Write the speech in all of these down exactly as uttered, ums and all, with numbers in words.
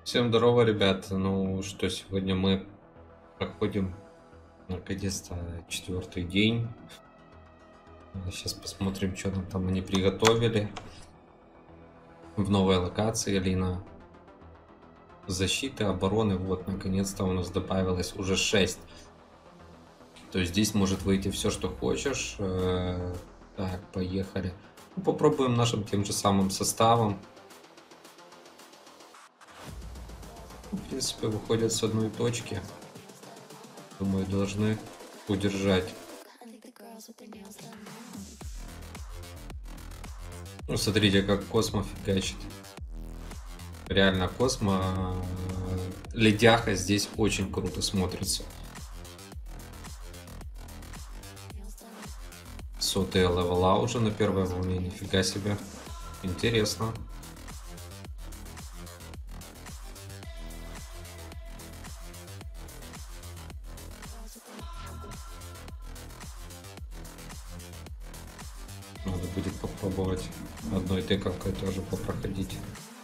Всем здорово, ребят. Ну что, сегодня мы проходим наконец-то четвертый день. Сейчас посмотрим, что нам там они приготовили в новой локации. Лина защиты, обороны. Вот, наконец-то у нас добавилось уже шесть. То есть здесь может выйти все, что хочешь. Э, Так, поехали. Ну, попробуем нашим тем же самым составом. В принципе, выходят с одной точки. Думаю, должны удержать. Ну, смотрите, как Космо фигачит. Реально, Космо э, ледяха здесь очень круто смотрится. Сотая левела уже на первой волне, нифига себе. Интересно. Надо будет попробовать одной тыковкой тоже попроходить.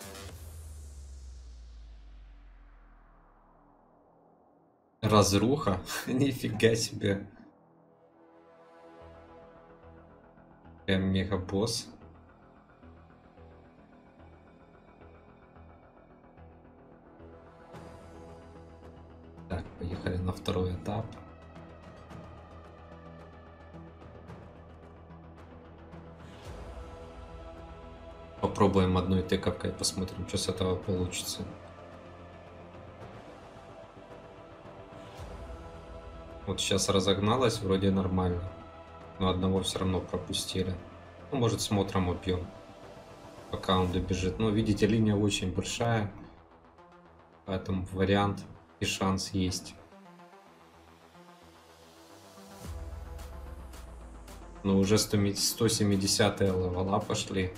Разруха? Нифига себе. Прям мега босс. Так, поехали на второй этап. Попробуем одной тыковкой, посмотрим, что с этого получится. Вот сейчас разогналась, вроде нормально. Но одного все равно пропустили. Ну, может, смотром убьем, пока он добежит. Ну, видите, линия очень большая. Поэтому вариант и шанс есть. Но уже сто семидесятые левела пошли.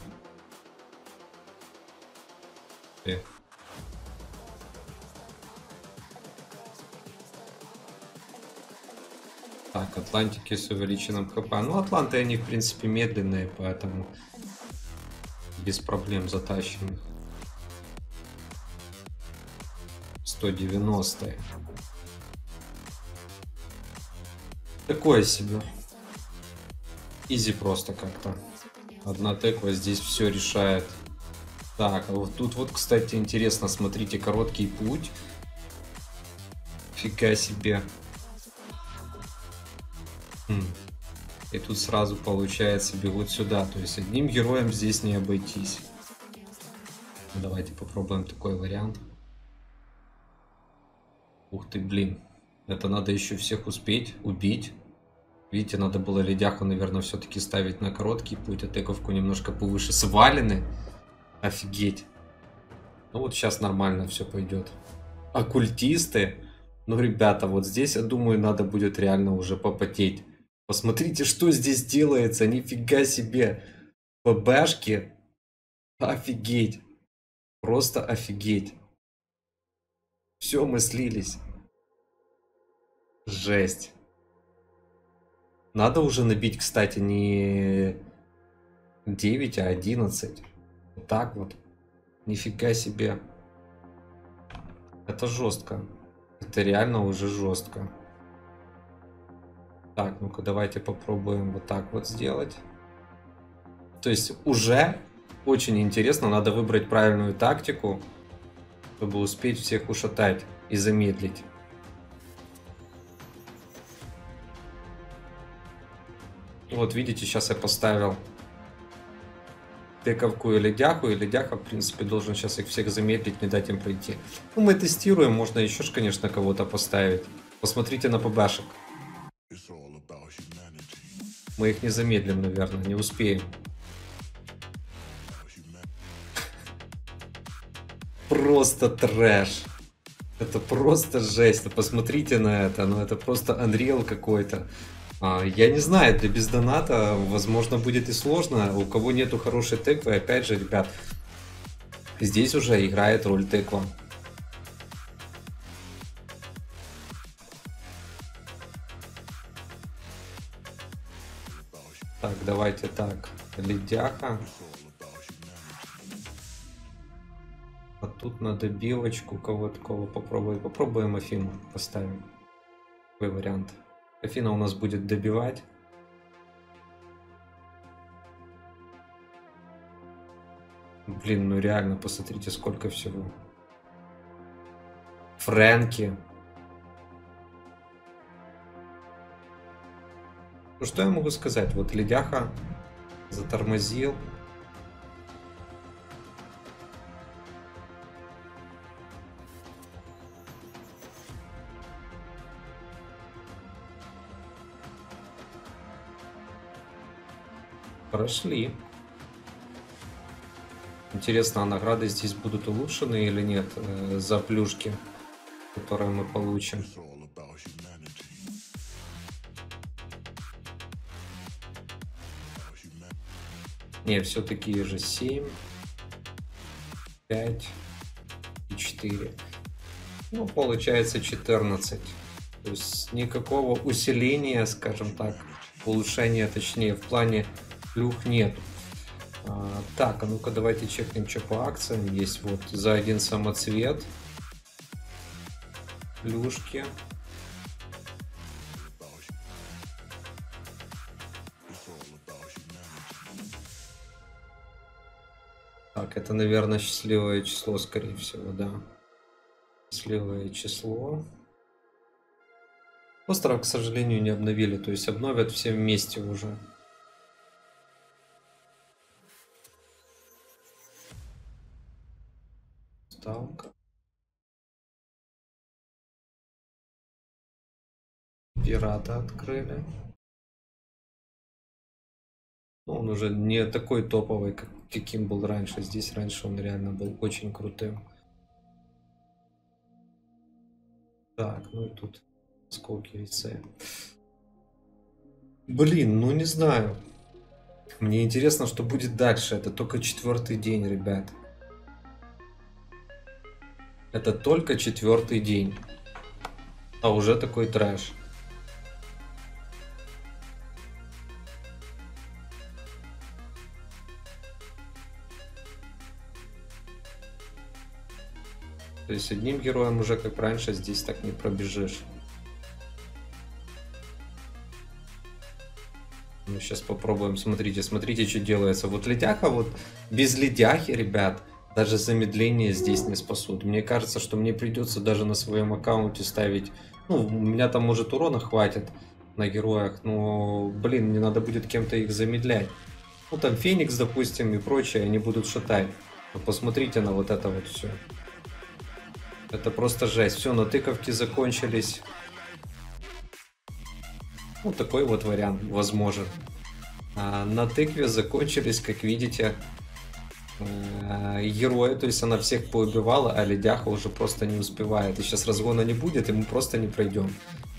И... Так, Атлантики с увеличенным хп. Ну, Атланты, они, в принципе, медленные, поэтому без проблем затащим их. сто девяносто. Такое себе. Изи просто как-то. Одна тыква здесь все решает. Так, а вот тут вот, кстати, интересно, смотрите, короткий путь. Фига себе. Хм. И тут сразу, получается, бегут сюда. То есть одним героем здесь не обойтись. Давайте попробуем такой вариант. Ух ты, блин. Это надо еще всех успеть убить. Видите, надо было ледяху, наверное, все-таки ставить на короткий путь, а тыковку немножко повыше. Свалены. Офигеть. Ну вот сейчас нормально все пойдет. Оккультисты. Ну, ребята, вот здесь, я думаю, надо будет реально уже попотеть. Посмотрите, что здесь делается. Нифига себе. ПБшки. Офигеть. Просто офигеть. Все, мы слились. Жесть. Надо уже набить, кстати, не девять, а одиннадцать. Вот так вот. Нифига себе. Это жестко. Это реально уже жестко. Так, ну-ка давайте попробуем вот так вот сделать. То есть уже очень интересно. Надо выбрать правильную тактику, чтобы успеть всех ушатать и замедлить. Вот видите, сейчас я поставил тыковку и ледяху, и ледяха, в принципе, должен сейчас их всех замедлить, не дать им пройти. Ну, мы тестируем, можно еще, конечно, кого-то поставить. Посмотрите на ПБшек. Мы их не замедлим, наверное, не успеем. Просто трэш. Это просто жесть. Посмотрите на это. Ну, это просто Unreal какой-то. А, я не знаю, для бездоната, возможно, будет и сложно. У кого нету хорошей тыквы, опять же, ребят, здесь уже играет роль тыква. Так, давайте так. Ледяха. тут на добивочку кого такого попробуем. Попробуем Афину поставим. Такой вариант. Афина у нас будет добивать. Блин, ну реально, посмотрите, сколько всего. Фрэнки. Ну что я могу сказать? Вот Ледяха затормозил. Прошли. Интересно, а награды здесь будут улучшены или нет э, за плюшки, которые мы получим? Не, все такие же семь, пять и четыре. Ну, получается четырнадцать. То есть никакого усиления, скажем так, улучшения, точнее, в плане плюх нет. А, так, а ну-ка давайте чекнем, что по акциям есть. Вот за один самоцвет плюшки. Так, это, наверное, счастливое число, скорее всего, да. Счастливое число. Остров, к сожалению, не обновили, то есть обновят все вместе уже. Ставка. Пирата открыли. Ну, он уже не такой топовый, как, каким был раньше. Здесь раньше он реально был очень крутым. Так, ну и тут сколько яйца. Блин, ну не знаю. Мне интересно, что будет дальше. Это только четвертый день, ребят. Это только четвертый день. А уже такой трэш. То есть одним героем уже как раньше здесь так не пробежишь. Ну, сейчас попробуем. Смотрите, смотрите, что делается. Вот ледяха, вот без ледяхи, ребят, даже замедление здесь не спасут. Мне кажется, что мне придется даже на своем аккаунте ставить... Ну, у меня там, может, урона хватит на героях, но, блин, мне надо будет кем-то их замедлять. Ну, там Феникс, допустим, и прочее, они будут шатать. Но посмотрите на вот это вот все. Это просто жесть. Все, натыковки закончились. Ну, такой вот вариант возможен. А на тыкве закончились, как видите, герои. То есть она всех поубивала, а ледяха уже просто не успевает. И сейчас разгона не будет, и мы просто не пройдем.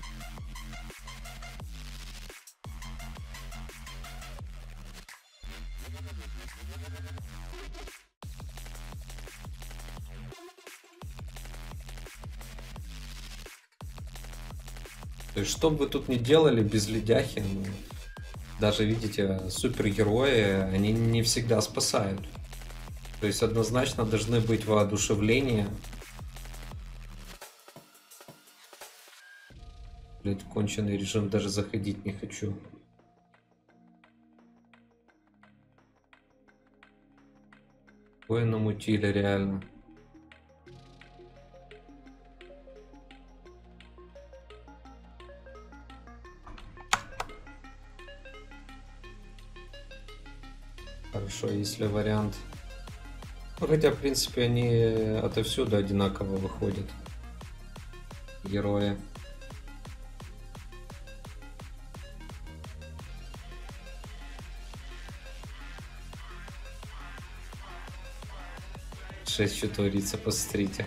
То есть, что бы вы тут ни делали без ледяхи, ну, даже, видите, супергерои, они не всегда спасают. То есть, однозначно должны быть воодушевления. Блять, конченый режим, даже заходить не хочу. Ой, намутили реально. Хорошо, если вариант. Ну, хотя, в принципе, они отовсюду одинаково выходят. Герои. Шесть что творится, посмотрите.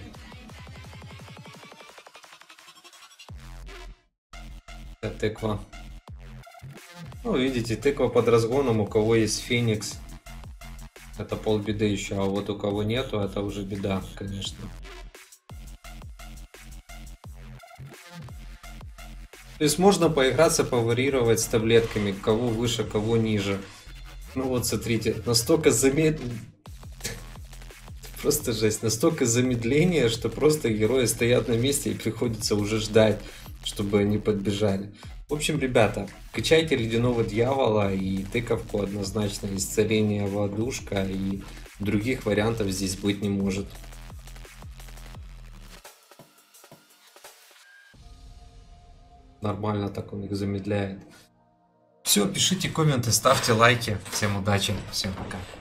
Это тыква. Ну, видите, тыква под разгоном, у кого есть Феникс. Это полбеды еще, а вот у кого нету, это уже беда, конечно. То есть можно поиграться, поварьировать с таблетками, кого выше, кого ниже. Ну вот, смотрите, настолько замедленно. Просто жесть. Настолько замедление, что просто герои стоят на месте и приходится уже ждать, чтобы они подбежали. В общем, ребята, качайте Ледяного Дьявола и тыковку однозначно. Исцеление Водушка, и других вариантов здесь быть не может. Нормально так он их замедляет. Все, пишите комменты, ставьте лайки. Всем удачи, всем пока.